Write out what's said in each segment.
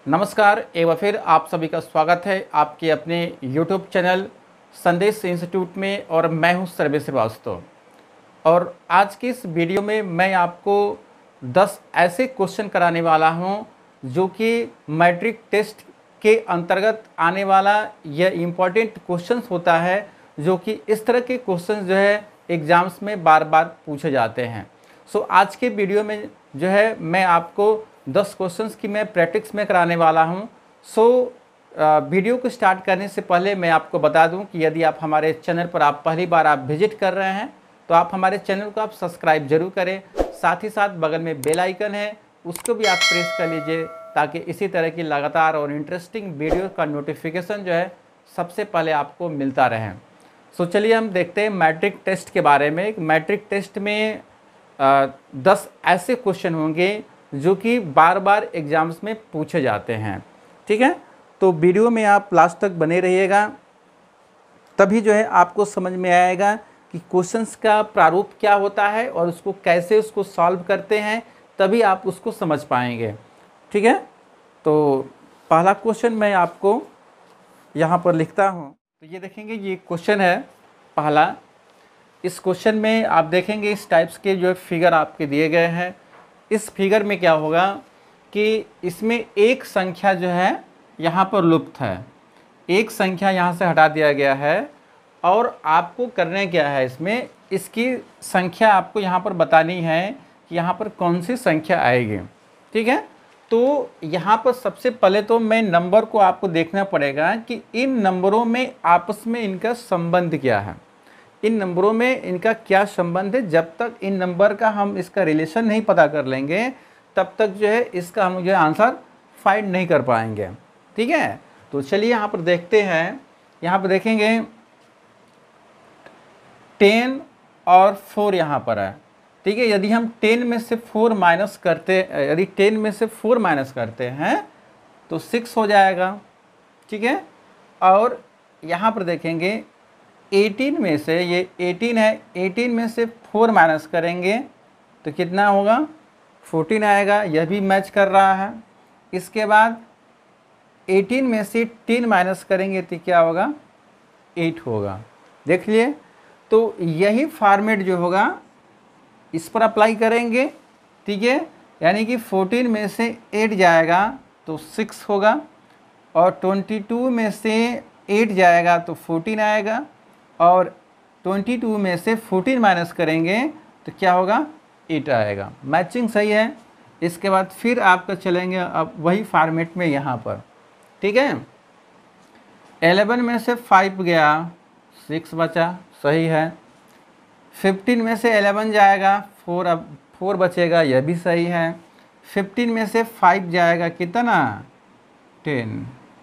नमस्कार, एक बार फिर आप सभी का स्वागत है आपके अपने YouTube चैनल संदेश इंस्टीट्यूट में। और मैं हूं सर्वे श्रीवास्तव। और आज की इस वीडियो में मैं आपको 10 ऐसे क्वेश्चन कराने वाला हूं जो कि मैट्रिक टेस्ट के अंतर्गत आने वाला यह इम्पॉर्टेंट क्वेश्चंस होता है, जो कि इस तरह के क्वेश्चंस जो है एग्ज़ाम्स में बार बार पूछे जाते हैं। आज के वीडियो में जो है मैं आपको 10 क्वेश्चंस की मैं प्रैक्टिस में कराने वाला हूं। वीडियो को स्टार्ट करने से पहले मैं आपको बता दूं कि यदि आप हमारे चैनल पर पहली बार विजिट कर रहे हैं तो आप हमारे चैनल को सब्सक्राइब जरूर करें। साथ ही साथ बगल में बेल आइकन है, उसको भी आप प्रेस कर लीजिए ताकि इसी तरह की लगातार और इंटरेस्टिंग वीडियो का नोटिफिकेशन जो है सबसे पहले आपको मिलता रहे। चलिए हम देखते हैं मैट्रिक टेस्ट के बारे में। मैट्रिक टेस्ट में 10 ऐसे क्वेश्चन होंगे जो कि बार बार एग्ज़ाम्स में पूछे जाते हैं। ठीक है, तो वीडियो में आप लास्ट तक बने रहिएगा, तभी जो है आपको समझ में आएगा कि क्वेश्चंस का प्रारूप क्या होता है और उसको कैसे सॉल्व करते हैं, तभी आप उसको समझ पाएंगे। ठीक है, तो पहला क्वेश्चन मैं आपको यहाँ पर लिखता हूँ। तो ये देखेंगे, ये क्वेश्चन है पहला। इस क्वेश्चन में आप देखेंगे इस टाइप्स के जो फिगर आपके दिए गए हैं। इस फिगर में क्या होगा कि इसमें एक संख्या जो है यहाँ पर लुप्त है, एक संख्या यहाँ से हटा दिया गया है और आपको करने क्या है, इसमें इसकी संख्या आपको यहाँ पर बतानी है कि यहाँ पर कौन सी संख्या आएगी। ठीक है, तो यहाँ पर सबसे पहले तो मैं नंबर को आपको देखना पड़ेगा कि इन नंबरों में आपस में इनका संबंध क्या है, इन नंबरों में इनका क्या संबंध है। जब तक इन नंबर का हम इसका रिलेशन नहीं पता कर लेंगे तब तक जो है इसका हम जो है आंसर फाइंड नहीं कर पाएंगे। ठीक है, तो चलिए यहाँ पर देखते हैं। यहाँ पर देखेंगे 10 और 4 यहाँ पर है। ठीक है, यदि हम 10 में से 4 माइनस करते, यदि 10 में से 4 माइनस करते हैं तो 6 हो जाएगा। ठीक है, और यहाँ पर देखेंगे 18 में से, ये 18 है, 18 में से 4 माइनस करेंगे तो कितना होगा, 14 आएगा। यह भी मैच कर रहा है। इसके बाद 18 में से 10 माइनस करेंगे तो क्या होगा, 8 होगा। देख लिए, तो यही फॉर्मेट जो होगा इस पर अप्लाई करेंगे। ठीक है, यानी कि 14 में से 8 जाएगा तो 6 होगा, और 22 में से 8 जाएगा तो 14 आएगा, और 22 में से 14 माइनस करेंगे तो क्या होगा, 8 आएगा। मैचिंग सही है। इसके बाद फिर आपका चलेंगे अब वही फॉर्मेट में यहाँ पर। ठीक है, 11 में से 5 गया, 6 बचा, सही है। 15 में से 11 जाएगा, 4 अब 4 बचेगा, यह भी सही है। 15 में से 5 जाएगा कितना, 10।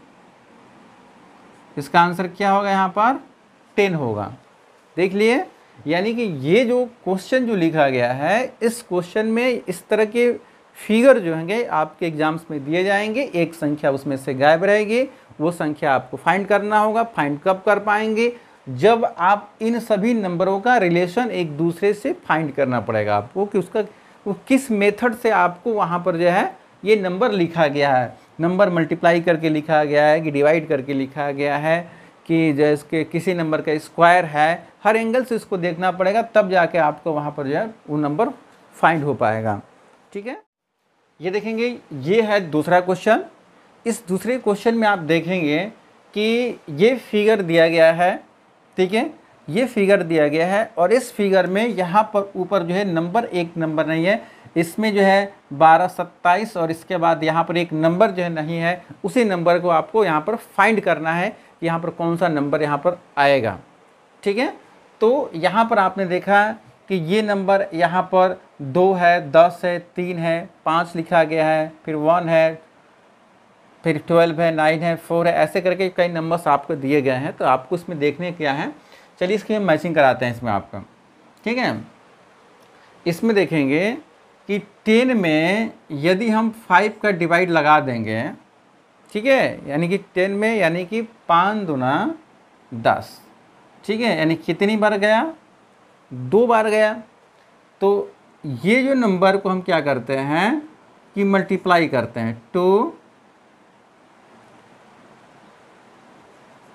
इसका आंसर क्या होगा, यहाँ पर 10 होगा। देख लिए, यानी कि ये जो क्वेश्चन जो लिखा गया है, इस क्वेश्चन में इस तरह के फिगर जो होंगे आपके एग्जाम्स में दिए जाएंगे, एक संख्या उसमें से गायब रहेगी, वो संख्या आपको फाइंड करना होगा। फाइंड कब कर पाएंगे, जब आप इन सभी नंबरों का रिलेशन एक दूसरे से फाइंड करना पड़ेगा आपको कि उसका वो किस मेथड से आपको वहाँ पर जो है ये नंबर लिखा गया है। नंबर मल्टीप्लाई करके लिखा गया है कि डिवाइड करके लिखा गया है कि जैसे किसी नंबर का स्क्वायर है, हर एंगल से इसको देखना पड़ेगा, तब जाके आपको वहाँ पर जो है वो नंबर फाइंड हो पाएगा। ठीक है, ये देखेंगे, ये है दूसरा क्वेश्चन। इस दूसरे क्वेश्चन में आप देखेंगे कि ये फिगर दिया गया है। ठीक है, ये फिगर दिया गया है और इस फिगर में यहाँ पर ऊपर जो है नंबर, एक नंबर नहीं है, इसमें जो है 12, 27 और इसके बाद यहाँ पर एक नंबर जो है नहीं है। उसी नंबर को आपको यहाँ पर फाइंड करना है, यहाँ पर कौन सा नंबर यहाँ पर आएगा। ठीक है, तो यहाँ पर आपने देखा कि ये नंबर यहाँ पर 2 है, 10 है, 3 है, 5 लिखा गया है, फिर 1 है, फिर 12 है, 9 है, 4 है, ऐसे करके कई नंबर्स आपको दिए गए हैं। तो आपको इसमें देखने क्या है, चलिए इसकी हम मैचिंग कराते हैं इसमें आपका। ठीक है, इसमें देखेंगे कि 10 में यदि हम 5 का डिवाइड लगा देंगे, ठीक है, यानी कि 10 में यानी कि 5 दूना 10। ठीक है, यानी कितनी बार गया, 2 बार गया। तो ये जो नंबर को हम क्या करते हैं कि मल्टीप्लाई करते हैं, 2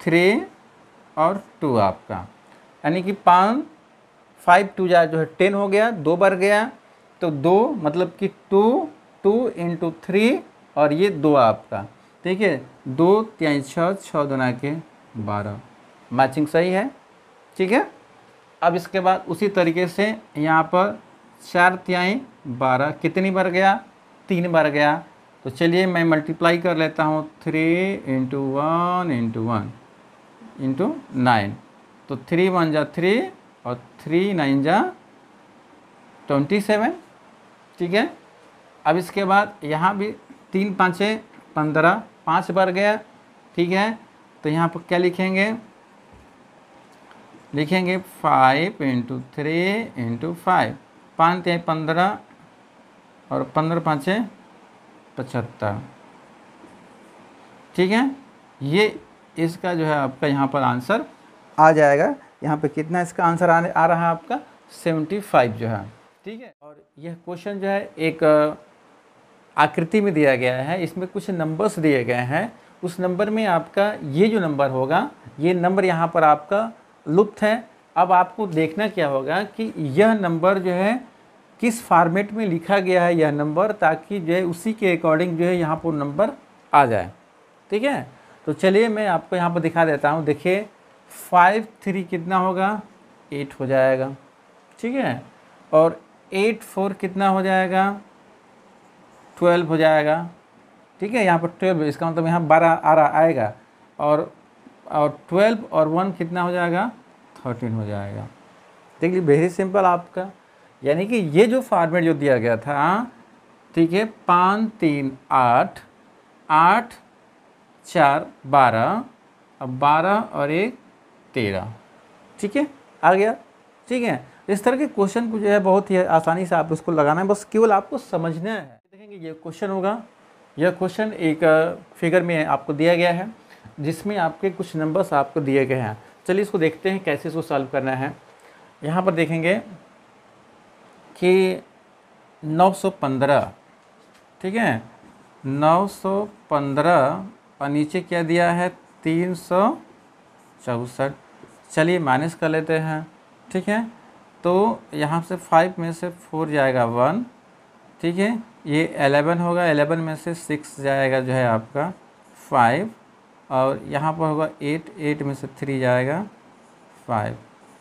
3 और 2 आपका, यानी कि 5 5 2 जा जो है 10 हो गया, 2 बार गया तो 2 मतलब कि 2 2 इंटू 3 और ये 2 आपका, ठीक है। 2 3 6 6 दूना के 12, मैचिंग सही है, ठीक है। अब इसके बाद उसी तरीके से यहाँ पर 4 3 12 कितनी बार गया, 3 बार गया। तो चलिए मैं मल्टीप्लाई कर लेता हूँ, 3 इंटू 1 इंटू 1 इंटू 9, तो 3 1 जा 3 और 3 9 जा 27, ठीक है। अब इसके बाद यहाँ भी 3 5 15, 5 बार गया, ठीक है। तो यहाँ पर क्या लिखेंगे, लिखेंगे 5 इंटू 3 इंटू 5, 5 3 15 और 15 5 75, ठीक है। ये इसका जो है आपका यहाँ पर आंसर आ जाएगा। यहाँ पे कितना इसका आंसर आ रहा है आपका 75 जो है, ठीक है। और यह क्वेश्चन जो है एक आकृति में दिया गया है, इसमें कुछ नंबर्स दिए गए हैं। उस नंबर में आपका ये जो नंबर होगा, ये नंबर यहाँ पर आपका लुप्त है। अब आपको देखना क्या होगा कि यह नंबर जो है किस फॉर्मेट में लिखा गया है यह नंबर, ताकि जो है उसी के अकॉर्डिंग जो है यहाँ पर नंबर आ जाए, ठीक है। तो चलिए मैं आपको यहाँ पर दिखा देता हूँ। देखिए 5 3 कितना होगा, 8 हो जाएगा, ठीक है। और 8 4 कितना हो जाएगा, 12 हो जाएगा, ठीक है। यहाँ पर 12, इसका मतलब यहाँ 12 आ रहा आएगा। और 12 और 1 कितना हो जाएगा, 13 हो जाएगा। देखिए वेरी सिंपल आपका, यानी कि ये जो फॉर्मेट जो दिया गया था, ठीक है, 5 3 8 8 4 12, अब 12 और 1 13, ठीक है, आ गया, ठीक है। इस तरह के क्वेश्चन को जो है बहुत ही आसानी से आप उसको लगाना है, बस केवल आपको समझना है। देखेंगे ये क्वेश्चन होगा, यह क्वेश्चन एक फिगर में आपको दिया गया है, जिसमें आपके कुछ नंबर्स आपको दिए गए हैं। चलिए इसको देखते हैं कैसे इसको सॉल्व करना है। यहाँ पर देखेंगे कि 915, ठीक है, 915 और नीचे क्या दिया है 364। चलिए माइनस कर लेते हैं, ठीक है। तो यहाँ से 5 में से 4 जाएगा 1, ठीक है। ये 11 होगा, 11 में से 6 जाएगा जो है आपका 5, और यहाँ पर होगा 8, 8 में से 3 जाएगा 5,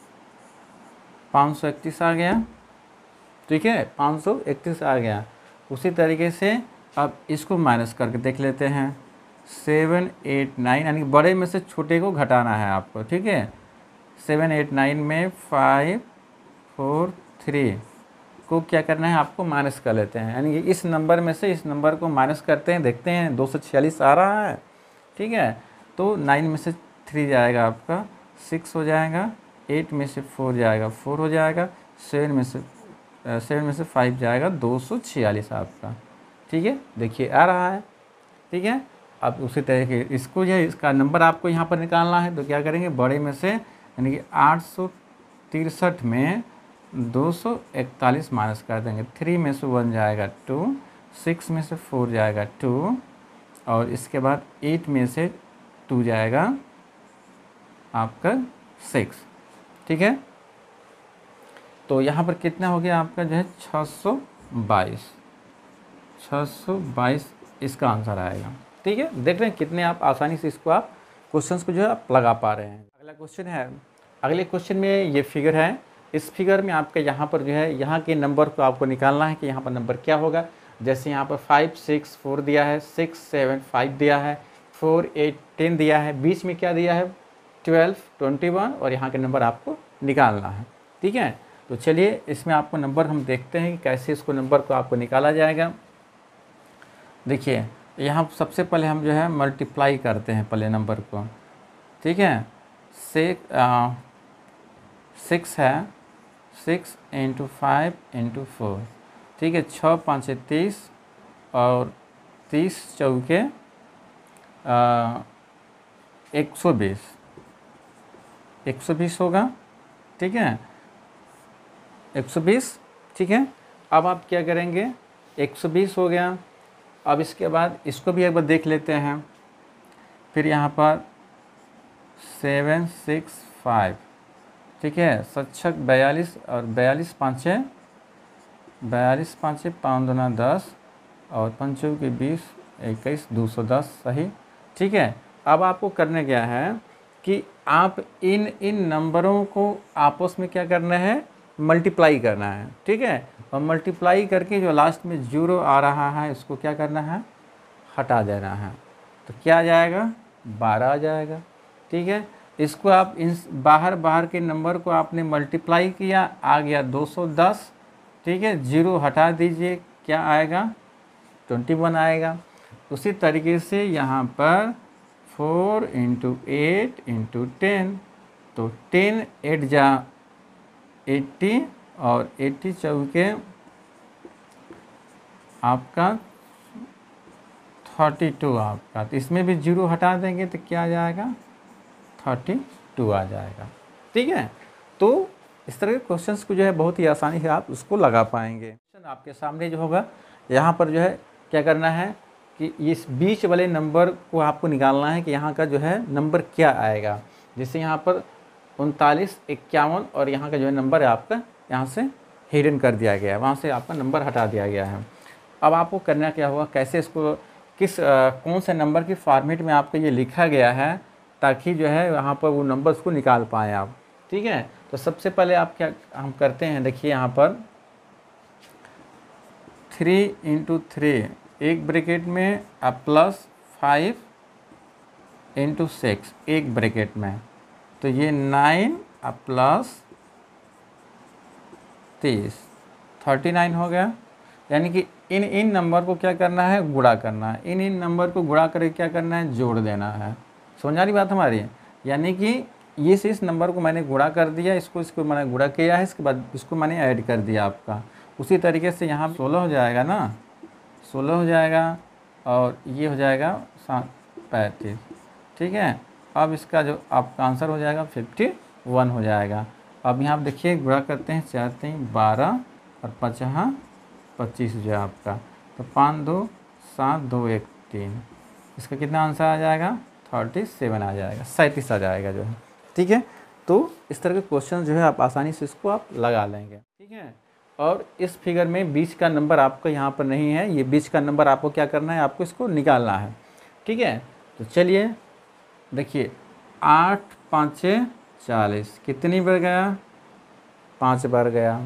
531 आ गया, ठीक है, 531 आ गया। उसी तरीके से अब इसको माइनस करके देख लेते हैं, 7 8 9, यानी बड़े में से छोटे को घटाना है आपको, ठीक है। 7 8 9 में 5 4 3 को क्या करना है आपको, माइनस कर लेते हैं, यानी कि इस नंबर में से इस नंबर को माइनस करते हैं, देखते हैं 246 आ रहा है, ठीक है। तो 9 में से 3 जाएगा आपका 6 हो जाएगा, 8 में से 4 जाएगा 4 हो जाएगा, 7 में से 5 जाएगा 246 आपका, ठीक है। देखिए आ रहा है, ठीक है। अब उसी तरीके इसको जो है इसका नंबर आपको यहाँ पर निकालना है, तो क्या करेंगे, बड़े में से यानी कि 863 में 241 माइनस कर देंगे। 3 में से 1 जाएगा 2, 6 में से 4 जाएगा 2, और इसके बाद 8 में से 2 जाएगा आपका 6, ठीक है। तो यहाँ पर कितना हो गया आपका जो है 622 इसका आंसर आएगा, ठीक है। देख रहे हैं कितने आप आसानी से इसको आप क्वेश्चंस को जो है आप लगा पा रहे हैं। अगला क्वेश्चन है, अगले क्वेश्चन में ये फिगर है, इस फिगर में आपका यहाँ पर जो है यहाँ के नंबर को आपको निकालना है कि यहाँ पर नंबर क्या होगा। जैसे यहाँ पर 5 6 4 दिया है, 6 7 5 दिया है, 4 8 10 दिया है, बीच में क्या दिया है 12 21, और यहाँ के नंबर आपको निकालना है, ठीक है। तो चलिए इसमें आपको नंबर हम देखते हैं कि कैसे इसको नंबर को आपको निकाला जाएगा। देखिए यहाँ सबसे पहले हम जो है मल्टीप्लाई करते हैं पहले नंबर को, ठीक है। 6 है, 6 इंटू 5 इंटू 4, ठीक है। 6 5 30 और 30 चौके 120 होगा, ठीक है, 120, ठीक है। अब आप क्या करेंगे, 120 हो गया। अब इसके बाद इसको भी एक बार देख लेते हैं। फिर यहाँ पर 765, ठीक है। 42 और 42 पाँचे 5 दूना 10 और 5 के 20 21 210, सही, ठीक है। अब आपको करने क्या है कि आप इन नंबरों को आपस में क्या करना है, मल्टीप्लाई करना है, ठीक है। और मल्टीप्लाई करके जो लास्ट में 0 आ रहा है इसको क्या करना है, हटा देना है। तो क्या आ जाएगा, 12 आ जाएगा, ठीक है। इसको आप इन बाहर के नंबर को आपने मल्टीप्लाई किया, आ गया 210, ठीक है। 0 हटा दीजिए, क्या आएगा, 21 आएगा। उसी तरीके से यहाँ पर 4 × 8 × 10, तो 10 8 जा 80 और 80 चौके आपका 32 आपका। तो इसमें भी 0 हटा देंगे तो क्या आ जाएगा, 32 आ जाएगा, ठीक है। तो इस तरह के क्वेश्चंस को जो है बहुत ही आसानी से आप उसको लगा पाएंगे। आपके सामने जो होगा यहाँ पर जो है क्या करना है कि इस बीच वाले नंबर को आपको निकालना है कि यहाँ का जो है नंबर क्या आएगा। जैसे यहाँ पर 39 51 और यहाँ का जो है नंबर है आपका यहाँ से हिडन कर दिया गया है, वहाँ से आपका नंबर हटा दिया गया है। अब आपको करना क्या होगा, कैसे इसको कौन से नंबर की फॉर्मेट में आपको ये लिखा गया है ताकि जो है यहाँ पर वो नंबर्स को निकाल पाएँ आप, ठीक है। तो सबसे पहले आप क्या हम करते हैं, देखिए यहाँ पर 3 × 3 एक ब्रैकेट में प्लस 5 × 6 एक ब्रैकेट में, तो ये 9 प्लस 30 39 हो गया। यानी कि इन नंबर को क्या करना है, गुणा करना है। इन नंबर को गुणा करके क्या करना है, जोड़ देना है। समझ आ रही बात हमारी। यानी कि इस नंबर को मैंने गुणा कर दिया, इसको मैंने गुणा किया है, इसके बाद इसको मैंने ऐड कर दिया आपका। उसी तरीके से यहाँ 16 हो जाएगा ना, 16 हो जाएगा और ये हो जाएगा 35, ठीक है। अब इसका जो आपका आंसर हो जाएगा 51 हो जाएगा। अब यहाँ आप देखिए गुणा करते हैं, 4 3 12 और 5 25 जो है आपका, तो 5 2 7 2 1 3, इसका कितना आंसर आ जाएगा, 37 आ जाएगा, 37 आ जाएगा जो है, ठीक है। तो इस तरह के क्वेश्चन जो है आप आसानी से इसको आप लगा लेंगे, ठीक है। और इस फिगर में बीच का नंबर आपको यहाँ पर नहीं है, ये बीच का नंबर आपको क्या करना है, आपको इसको निकालना है, ठीक है। तो चलिए देखिए 8 5 40 कितनी बार गया, 5 बार गया।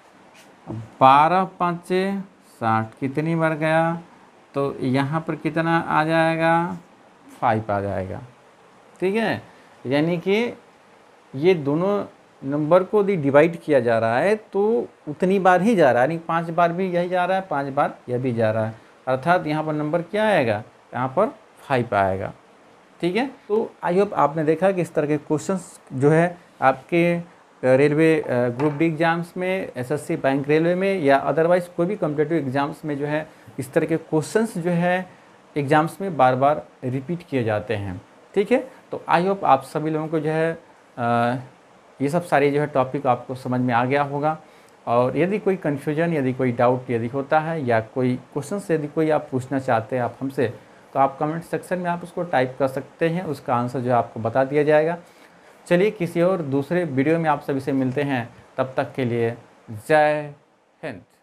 12 5 60 कितनी बार गया, तो यहाँ पर कितना आ जाएगा, 5 आ जाएगा, ठीक है। यानी कि ये दोनों नंबर को यदि डिवाइड किया जा रहा है तो उतनी बार ही जा रहा है, यानी 5 बार भी यही जा रहा है, 5 बार यह भी जा रहा है, अर्थात यहाँ पर नंबर क्या आएगा, यहाँ पर 5 आएगा, ठीक है। तो आई होप आपने देखा कि इस तरह के क्वेश्चंस जो है आपके रेलवे ग्रुप डी एग्ज़ाम्स में, एसएससी बैंक रेलवे में या अदरवाइज़ कोई भी कॉम्पिटिटिव एग्ज़ाम्स में जो है इस तरह के क्वेश्चंस जो है एग्ज़ाम्स में बार बार रिपीट किए जाते हैं, ठीक है। तो आई होप आप सभी लोगों को जो है ये सब सारे जो है टॉपिक आपको समझ में आ गया होगा। और यदि कोई कन्फ्यूजन, यदि कोई डाउट यदि होता है या कोई क्वेश्चन से यदि कोई आप पूछना चाहते हैं आप हमसे, तो आप कमेंट सेक्शन में आप उसको टाइप कर सकते हैं, उसका आंसर जो है आपको बता दिया जाएगा। चलिए किसी और दूसरे वीडियो में आप सभी से मिलते हैं, तब तक के लिए जय हिंद।